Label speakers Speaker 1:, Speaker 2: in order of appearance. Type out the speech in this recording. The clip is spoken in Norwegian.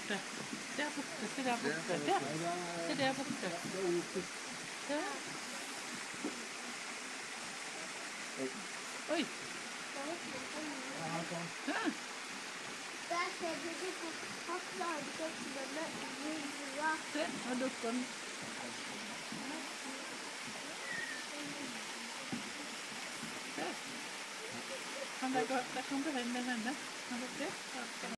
Speaker 1: borte. Der borte, se der borte. Der. Se der borte. Der. Oi. Ja.
Speaker 2: Der skjedde det på faktaantegnene i bua.
Speaker 1: Se, nå dukker den. Se. Der kan du hende henne. Kan du se?